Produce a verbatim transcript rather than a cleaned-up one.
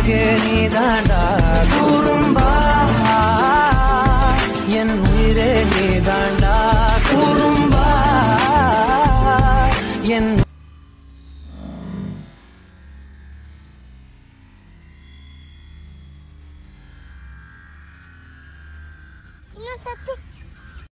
அழகே நீ தாண்டா குறும்பா என் உயிரே நீ தாண்டா குறும்பா என் இன்னும் சத்து